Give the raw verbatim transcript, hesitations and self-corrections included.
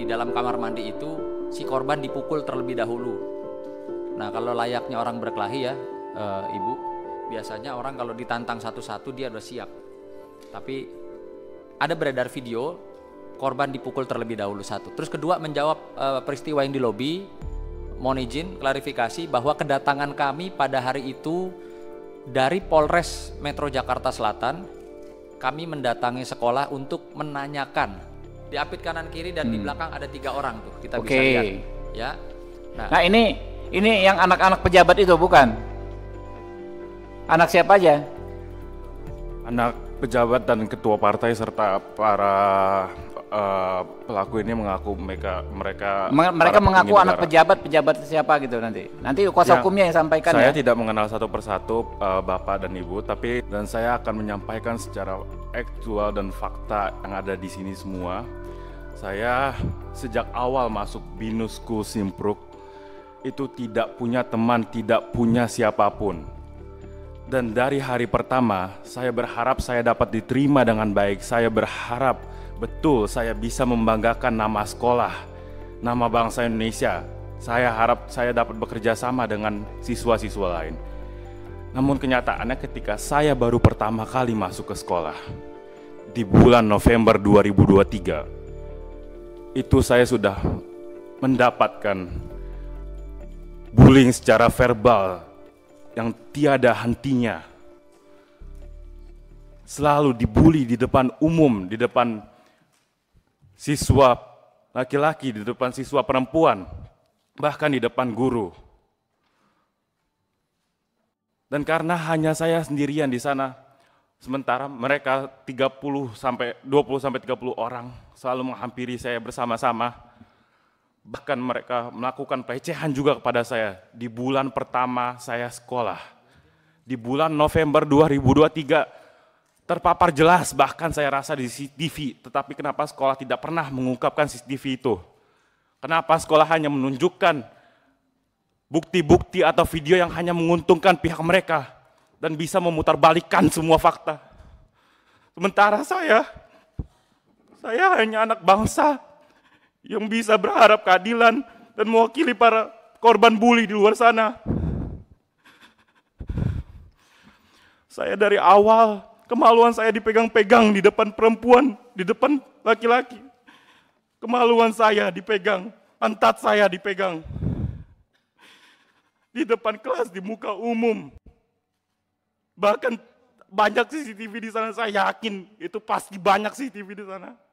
dalam kamar mandi itu si korban dipukul terlebih dahulu. Nah, kalau layaknya orang berkelahi ya, e, Ibu, biasanya orang kalau ditantang satu-satu dia udah siap. Tapi ada beredar video korban dipukul terlebih dahulu satu. Terus kedua, menjawab e, peristiwa yang di lobi, mohon izin klarifikasi bahwa kedatangan kami pada hari itu dari Polres Metro Jakarta Selatan, kami mendatangi sekolah untuk menanyakan. Diapit kanan kiri dan hmm. di belakang ada tiga orang tuh, kita Oke. bisa lihat. Ya. Nah, nah ini ini yang anak-anak pejabat itu bukan? Anak siapa aja? Anak pejabat dan ketua partai serta para uh, pelaku ini mengaku mereka mereka mereka mengaku anak pejabat pejabat siapa gitu nanti. Nanti kuasa ya, hukumnya yang sampaikan. Saya ya? tidak mengenal satu persatu uh, Bapak dan Ibu, tapi dan saya akan menyampaikan secara aktual dan fakta yang ada di sini semua. Saya sejak awal masuk Binus School Simpruk itu tidak punya teman, tidak punya siapapun. Dan dari hari pertama, saya berharap saya dapat diterima dengan baik. Saya berharap betul saya bisa membanggakan nama sekolah, nama bangsa Indonesia. Saya harap saya dapat bekerja sama dengan siswa-siswa lain. Namun kenyataannya ketika saya baru pertama kali masuk ke sekolah, di bulan November dua ribu dua puluh tiga, itu saya sudah mendapatkan bullying secara verbal yang tiada hentinya. Selalu dibully di depan umum, di depan siswa laki-laki, di depan siswa perempuan, bahkan di depan guru. Dan karena hanya saya sendirian di sana, sementara mereka tiga puluh sampai dua puluh sampai tiga puluh orang selalu menghampiri saya bersama-sama. Bahkan mereka melakukan pelecehan juga kepada saya di bulan pertama saya sekolah. Di bulan November dua ribu dua puluh tiga terpapar jelas, bahkan saya rasa di C C T V, tetapi kenapa sekolah tidak pernah mengungkapkan C C T V itu? Kenapa sekolah hanya menunjukkan bukti-bukti atau video yang hanya menguntungkan pihak mereka dan bisa memutarbalikkan semua fakta? Sementara saya, saya hanya anak bangsa yang bisa berharap keadilan dan mewakili para korban bully di luar sana. Saya dari awal, kemaluan saya dipegang-pegang di depan perempuan, di depan laki-laki. Kemaluan saya dipegang, pantat saya dipegang. Di depan kelas, di muka umum. Bahkan banyak C C T V di sana, saya yakin itu pasti banyak C C T V di sana.